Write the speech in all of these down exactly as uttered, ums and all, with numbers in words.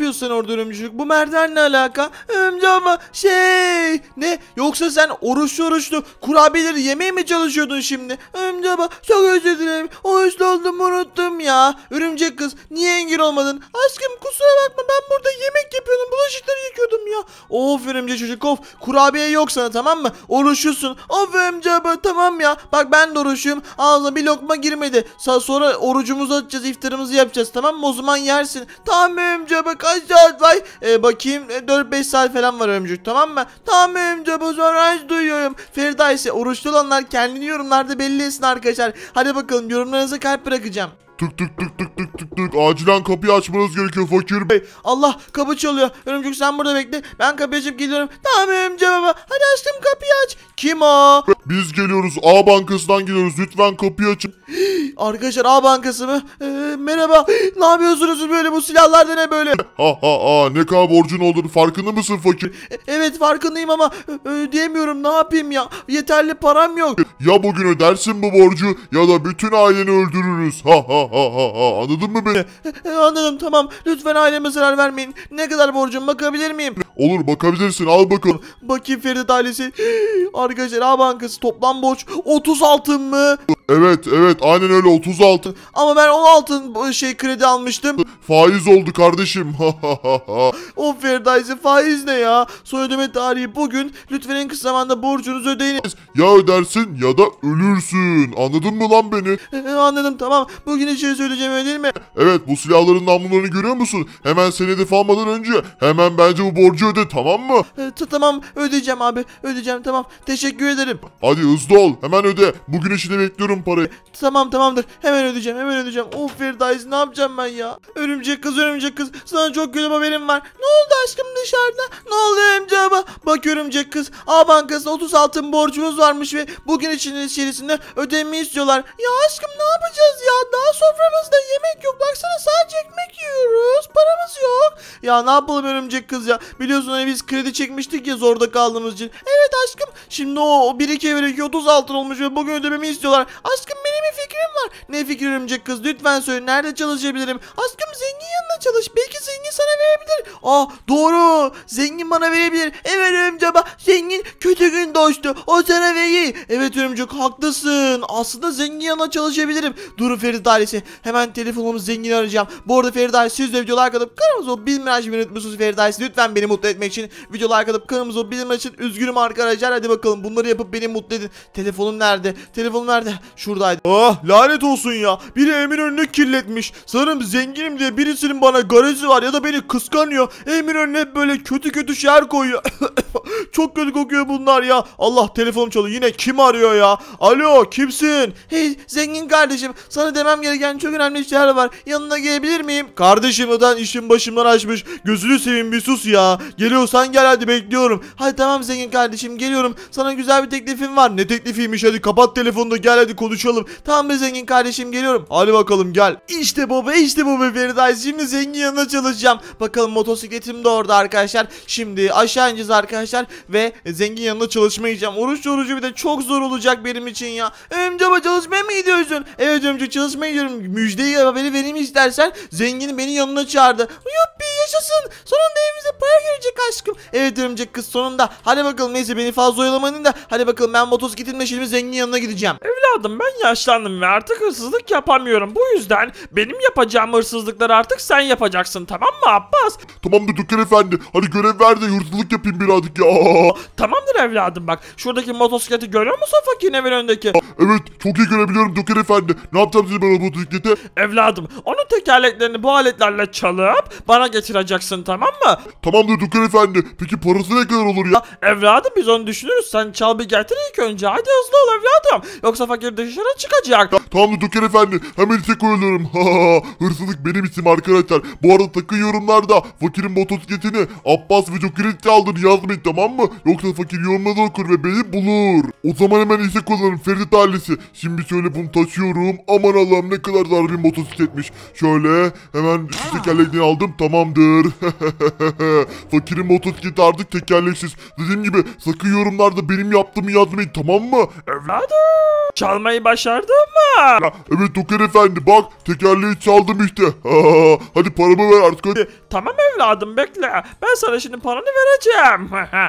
yapıyorsun sen orada örümcek? Bu merdiven ne alaka? Örümcek ama şey ne? Yoksa sen oruçlu oruçlu kurabiyeleri yemeye mi çalışıyordun şimdi? Örümcek ama çok özür dilerim. Oruçlu olduğumu unuttum ya. Örümcek kız niye engel olmadın? Aşkım kusura bakma, ben burada yemek yapıyordum. Bulaşıkları yıkıyordum ya. Of örümcek çocuk of. Kurabiye yok sana, tamam mı? Oruçlusun. Of örümcek ama tamam ya. Bak ben de oruçluyum. Ağzına bir lokma girmedi. Sa sonra orucumuzu açacağız, iftarımızı yapacağız, tamam mı? O zaman yersin. Tamam örümcek bak kaç saat var? Ee, bakayım e, dört beş saat falan var örümcek, tamam mı? Tamam örümcek o zaman duyuyorum. Ferda ise oruçlu olanlar kendini yorumlarda belli etsin arkadaşlar. Hadi bakalım, yorumlarınıza kalp bırakacağım. Tık tık tık tık tık tık tık. Acilen kapıyı açmanız gerekiyor fakir bey. Allah, kapı çalıyor. Örümcek sen burada bekle. Ben kapıyı açıp geliyorum. Tamam örümcek baba. Hadi aşkım kapıyı aç. Kim o? Biz geliyoruz. A bankasından geliyoruz. Lütfen kapıyı açın. Arkadaşlar A bankası mı? Ee, merhaba. Ne yapıyorsunuz böyle? Bu silahlar da ne böyle? Ha ha ha. Ne kadar borcun olduğunu farkında mısın fakir? E, evet farkındayım ama ödeyemiyorum. Ne yapayım ya? Yeterli param yok. Ya bugün ödersin bu borcu ya da bütün aileni öldürürüz. Ha ha ha ha ha. Anladın mı beni? E, anladım, tamam. Lütfen aileme zarar vermeyin. Ne kadar borcum, bakabilir miyim? Olur, bakabilirsin. Al bakalım. Bakayım Ferit ailesi. Arkadaşlar A bankası toplam borç otuz altın mı? Evet evet aynen öyle, otuz altı. Ama ben on altın şey kredi almıştım. Faiz oldu kardeşim. Ha ha ha ha. O Ferdayse faiz ne ya? Son ödeme tarihi bugün. Lütfen en kısa zamanda borcunuzu ödeyin. Ya ödersin ya da ölürsün. Anladın mı lan beni? E, anladım, tamam. Bugün içeri söyleyeceğim, öyle değil mi? Evet, bu silahların namlularını görüyor musun? Hemen seni hedef almadan önce hemen bence bu borcu öde, tamam mı? E, tamam ödeyeceğim abi. Ödeyeceğim, tamam. Teşekkür ederim. Hadi hızlı ol, hemen öde. Bugün içinde bekliyorum parayı. Tamam tamamdır. Hemen ödeyeceğim, hemen ödeyeceğim. Of Ferdayse ne yapacağım ben ya? Örümcek kız, örümcek kız. Sana çok kötü haberim var. Ne oldu aşkım dışarıda? Ne oldu örümcek baba? Bak örümcek kız. A bankasına otuz altın borcumuz varmış ve bugün için içerisinde ödemeyi istiyorlar. Ya aşkım ne yapacağız ya? Daha soframızda yemek yok. Baksana sadece ekmek yiyoruz. Paramız yok. Ya ne yapalım örümcek kız ya? Biliyorsun hani biz kredi çekmiştik ya zorda kaldığımız için. Evet aşkım. Şimdi o, o bir iki bir iki otuz altın olmuş ve bugün ödememi istiyorlar. Aşkım benim bir fikrim var. Ne fikri örümcek kız? Lütfen söyle. Nerede çalışabilirim? Aşkım zengin yanına çalış. Belki zengin sana verebilir. Aa doğru. Zengin bana verebilir. Evet örümcek ama zengin kötü gün dostu. O sana verir. Evet örümcek haklısın. Aslında zengin yanına çalışabilirim. Dur Ferit ailesi. Hemen telefonumu zengin arayacağım. Bu arada Ferit ailesi siz de videolar katıp kanalımıza o bildirim açmayı unutmuyorsunuz Ferit ailesi. Lütfen beni mutlu etmek için videolar katıp kanalımıza o bildirim için üzgünüm arkadaşlar. Hadi bakalım bunları yapıp beni mutlu edin. Telefonum nerede? Telefonum nerede? Şuradaydı. Ah lanet olsun ya. Biri Eminönü'nü kirletmiş. Sanırım zenginim diye birisinin bana garezi var ya da beni kıskanıyor. Eminönü'ne hep böyle kötü kötü şeyler koyuyor. Çok kötü kokuyor bunlar ya. Allah telefonum çalıyor. Yine kim arıyor ya? Alo kimsin? Hey zengin kardeşim. Sana demem gereken çok önemli şeyler var. Yanına gelebilir miyim? Kardeşim neden işin başımdan açmış. Gözünü seveyim bir sus ya. Geliyorsan gel hadi bekliyorum. Hadi tamam zengin kardeşim geliyorum. Sana güzel bir teklifim var. Ne teklifiymiş, hadi kapat telefonunu gel hadi konuşalım. Tamam be zengin kardeşim geliyorum. Hadi bakalım gel. İşte baba işte baba Feridayse. Şimdi zengin yanına çalışacağım. Bakalım motosikletim de orada arkadaşlar. Şimdi aşağı ineceğiz arkadaşlar. Ve zengin yanına çalışmayacağım. Oruç orucu bir de çok zor olacak benim için ya. Örümcek baba çalışmaya mı gidiyorsun? Evet örümcek çalışmaya gidiyorum. Müjdeyi haberi vereyim istersen. Zengin beni yanına çağırdı. Yuppi yaşasın. Sonunda evimize para gelecek aşkım. Evet örümcek kız sonunda. Hadi bakalım neyse beni fazla oyalamayın da. Hadi bakalım ben motosikletimle şimdi zengin yanına gideceğim. Evladım ben yaşlandım ve artık hırsızlık yapamıyorum. Bu yüzden benim yapacağım hırsızlıkları artık sen yapacaksın, tamam mı Abbas? Tamamdır Dükkan Efendi. Hadi görev ver de hırsızlık yapayım birazcık ya. Tamamdır evladım bak. Şuradaki motosikleti görüyor musun fakirin evin önündeki? Evet çok iyi görebiliyorum Dükkan Efendi. Ne yapacağım size ben o motosiklete? Evladım onun tekerleklerini bu aletlerle çalıp bana getireceksin, tamam mı? Tamamdır Dükkan Efendi. Peki parası ne kadar olur ya? Evladım biz onu düşünürüz. Sen çal bir getir ilk önce. Hadi hızlı ol evladım. Yoksa fakir dışarı çıkacak. Ta tamamdır Dükkan Efendi. Hemen ise koyuyorum. Hırsızlık benim isim arkadaşlar. Bu arada takın yorumlarda fakirin motosikletini Abbas ve Joker'in aldığını yazmayın, tamam mı? Yoksa fakir yorumları okur ve beni bulur. O zaman hemen ise kullanırım Ferit ailesi. Şimdi şöyle bunu taşıyorum. Aman Allah'ım ne kadar zar bir motosikletmiş. Şöyle hemen şu tekerlekleri aldım, tamamdır. Tamamdır. Fakirin motosikleti artık tekerleksiz. Dediğim gibi sakın yorumlarda benim yaptığımı yazmayın, tamam mı? Evladım. Çalmayı başardın mı? Ya, evet Joker efendi, bak tekerleği çaldım işte. Hadi paramı ver artık hadi. Tamam evladım bekle. Ben sana şimdi paranı vereceğim.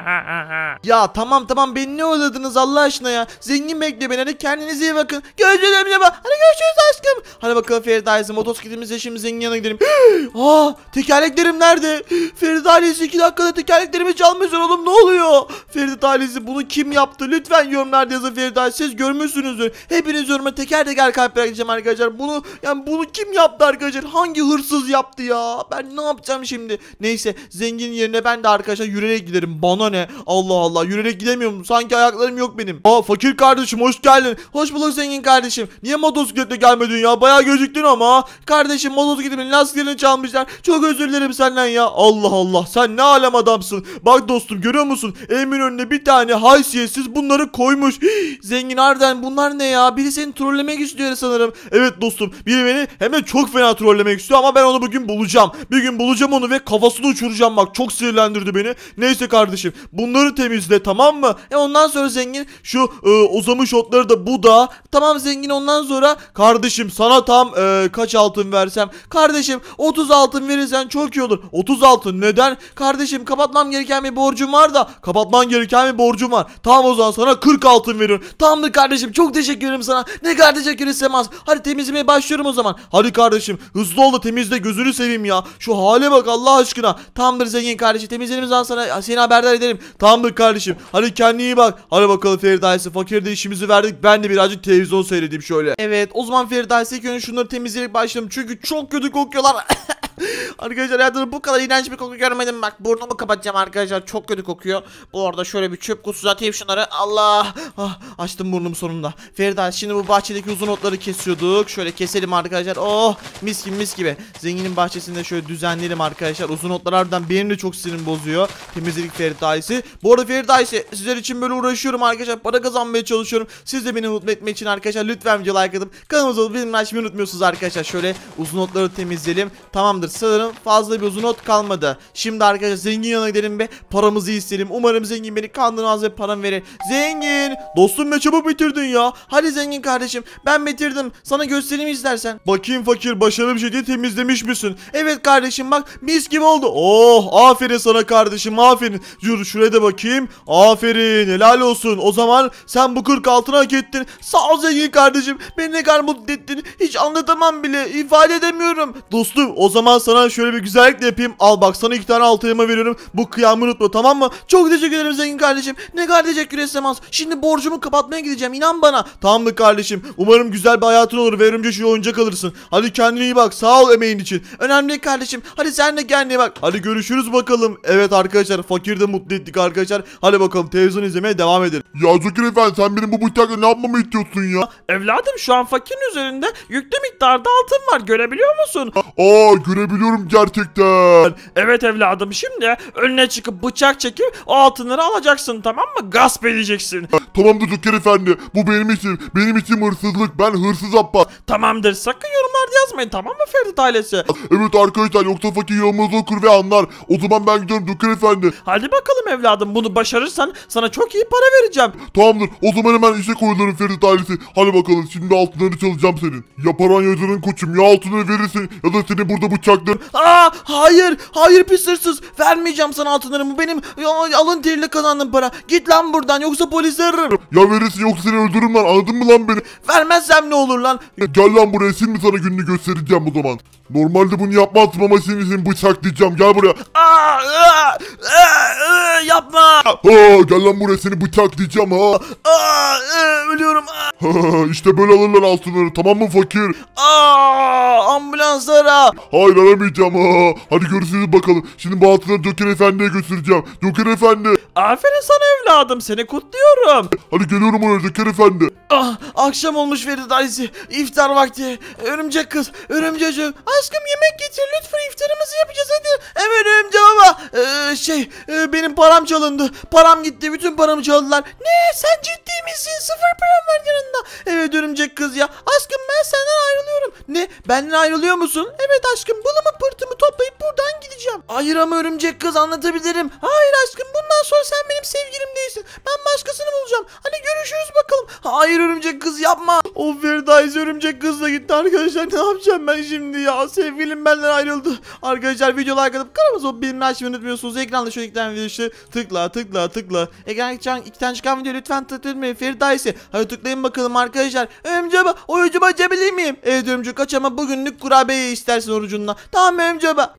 Ya tamam tamam, beni ne oyaladınız Allah aşkına ya. Zengin bekle beni, hadi kendinize iyi bakın. Görüşürüz amca bak. Hadi görüşürüz aşkım. Hadi bakalım Feride ailesi, motosikletimizle şimdi zengin yanına gidelim. Aa, tekerleklerim nerede? Feride ailesi iki dakikada tekerleklerimi çalmışlar oğlum, ne oluyor? Feride ailesi bunu kim yaptı? Lütfen yorumlarda yazın Feride ailesi. Siz görmüşsünüzdür. Hepiniz yoruma teker teker kalp bırakacağım arkadaşlar. Bunu yani bunu kim yaptı arkadaşlar? Hangi hırsız yaptı ya? Ben ne yapacağım şimdi? Neyse, zengin yerine ben de arkadaşlar yürüyerek giderim. Bana ne? Allah Allah, yürüyerek gidemiyorum. Sanki ayaklarım yok benim. Aa, fakir kardeşim hoş geldin. Hoş bulduk zengin kardeşim. Niye motosikletle gelmedin ya? Bayağı geciktin ama. Kardeşim, motosikletimin lastiklerini çalmışlar. Çok özür dilerim senden ya. Allah Allah, sen ne alem adamsın. Bak dostum, görüyor musun? Evimin önüne bir tane haysiyetsiz bunları koymuş. Hii, zengin Arden, bunlar ne ya? Biri seni trollemek istiyor sanırım. Evet dostum, biri beni hem de çok fena trollemek istiyor ama ben onu bugün bulacağım. Bir gün bulacağım onu ve kafasını uçuracağım, bak çok sinirlendirdi beni. Neyse kardeşim, bunları temizle, tamam mı? E ondan sonra zengin şu e, uzamış otları da bu da. Tamam zengin, ondan sonra kardeşim sana tam e, kaç altın versem? Kardeşim otuz altın verirsen çok iyi olur. otuz altın neden? Kardeşim kapatmam gereken bir borcum var da. Kapatman gereken bir borcum var. Tamam o zaman sana kırk altın veriyorum. Tamamdır kardeşim, çok teşekkür ederim sana. Ne kadar teşekkür etsem az. Hadi temizlemeye başlıyorum o zaman. Hadi kardeşim hızlı ol da temizle, gözünü seveyim ya. Şu hale bak Allah aşkına. Tamamdır zengin kardeşim, temizlediğimiz zaman sana seni haberdar ederim. Tamamdır kardeşim. Hadi kendine iyi bak. Hadi bakalım Feride ailesi, fakirde işimizi verdik. Ben de birazcık televizyon seyredeyim şöyle. Evet o zaman Feride ailesi, ilk önce şunları temizleyerek başlayalım. Çünkü çok kötü kokuyorlar. Arkadaşlar hayatımda bu kadar iğrenç bir koku görmedim. Bak burnumu kapatacağım arkadaşlar, çok kötü kokuyor. Bu arada şöyle bir çöp kutusu atayım şunları. Allah, ah, açtım burnumu sonunda. Feride şimdi bu bahçedeki uzun otları kesiyorduk. Şöyle keselim arkadaşlar. Oh mis gibi mis gibi. Zenginin bahçesinde şöyle düzenleyelim arkadaşlar. Uzun otlar harbiden benim de çok sinirimi bozuyor. Temizledik Feride ailesi. Bu arada Feride ailesi, sizler için böyle uğraşıyorum arkadaşlar. Para kazanmaya çalışıyorum. Siz de beni mutlu etmek için arkadaşlar lütfen video like atıp kanalımıza olup bildirimleri açmayı unutmuyorsunuz arkadaşlar. Şöyle uzun otları temizleyelim. Tamamdır, sanırım fazla bir uzun ot kalmadı. Şimdi arkadaşlar zengin yanına gidelim ve paramızı isteyelim. Umarım zengin beni kandırmaz ve param verir. Zengin dostum, ne çabuk bitirdin ya. Hadi zengin kardeşim, ben bitirdim. Sana göstereyim istersen. Bakayım fakir, başarılı bir şekilde temizlemiş misin? Evet kardeşim, bak mis gibi oldu. Oh aferin sana kardeşim, aferin. Dur şuraya da bakayım. Aferin, helal olsun. O zaman sen bu kırk altını hak ettin. Sağ ol zengin kardeşim. Beni ne kadar mutlu ettin. Hiç anlatamam bile. İfade edemiyorum. Dostum o zaman sana şöyle bir güzellik de yapayım. Al bak, sana iki tane altı elma veriyorum. Bu kıyamı unutma, tamam mı? Çok teşekkür ederim zengin kardeşim. Ne kadar teşekkür etsem az. Şimdi borcumu kapatmaya gideceğim, inan bana. Tamam mı kardeşim? Umarım güzel bir hayatın olur ve örümcek şu oyuncak alırsın. Hadi kendine iyi bak. Sağ ol emeğin için. Önemli değil kardeşim. Hadi sen de kendine bak. Hadi görüşürüz bakalım. Evet arkadaşlar, fakir de mutlu ettik arkadaşlar. Hadi bakalım televizyon izlemeye devam edelim. Ya Joker efendi, sen benim bu bıçakla ne yapmamı istiyorsun ya? Evladım şu an fakirin üzerinde yüklü miktarda altın var, görebiliyor musun? Aa, görebiliyorum gerçekten. Evet evladım, şimdi önüne çıkıp bıçak çekip o altınları alacaksın, tamam mı? Gasp edeceksin. Tamamdır Joker efendi, bu benim için. Benim için hırsızlık, ben hırsız Abbas. Tamamdır, sakın yorumlarda yazmayın, tamam mı Ferit ailesi? Evet arkadaşlar, yoksa fakir yorumunuzu okur ve anlar. O zaman ben gidiyorum Joker efendi. Hadi bakalım evladım, bunu başarırsan sana çok iyi para vereceğim. Tamamdır, o zaman hemen işe koyulurum Ferit ailesi. Hadi bakalım, şimdi altınları çalacağım senin. Ya paran yazarın koçum, ya altınları verirsin ya da seni burada bıçaklarım. Aa hayır hayır pis hırsız, vermeyeceğim sana altınlarımı. Benim ya, alın teriyle kazandığım para. Git lan buradan, yoksa polisi ararım. Ya verirsin yoksa seni öldürürüm lan, anladın mı lan beni? Vermezsem ne olur lan? Gel lan buraya, şimdi sana gününü göstereceğim o zaman. Normalde bunu yapmazdım ama seni seni bıçaklayacağım, gel buraya. Aa, aa, aa, aa, yapma. Ha, gel lan buraya, seni bıçaklayacağım ha. Aa, aa, ölüyorum. Aa, İşte böyle alırlar altınları, tamam mı fakir? aa, ambulans ara. Hayır aramayacağım ha. Hadi görüşürüz bakalım. Şimdi bu altınları Joker efendiye götüreceğim. Joker efendi. Aferin sana evladım, seni kutluyorum. Hadi geliyorum oraya Joker efendi. Ah, akşam olmuş Ferit ailesi. İftar vakti. Örümcek kız, örümcek çocuk. Aşkım yemek getir lütfen, iftarımızı yapacağız hadi. Evet örümcek baba. Ee, Ee, şey e, benim param çalındı. Param gitti. Bütün paramı çaldılar. Ne? Sen ciddi misin? Sıfır param var yanında. Evet örümcek kız ya. Aşkım ben senden ayrılıyorum. Ne? Benden ayrılıyor musun? Evet aşkım. Pılımı pırtımı toplayıp buradan gideceğim. Hayır ama örümcek kız anlatabilirim. Hayır aşkım bundan sonra sen benim sevgilim değilsin. Ben başkasını bulacağım. Hani görüşürüz bakalım. Hayır örümcek kız yapma. Of Firdevs örümcek kızla gitti arkadaşlar. Ne yapacağım ben şimdi ya? Sevgilim benden ayrıldı. Arkadaşlar video like atıp kanalımıza o bildirimleri açmayı unutmuyorsunuz. Ekranda şöyle iki tane video işte tıkla tıkla tıkla. Ekranda çıkan iki tane çıkan video lütfen tıklayın Firdevs'e. Hadi tıklayın bakalım arkadaşlar. Örümcek o ucumu açabilir miyim? Evet örümcek aç ama bugünlük kurabiye istersin orucunla. Tamam örümcek.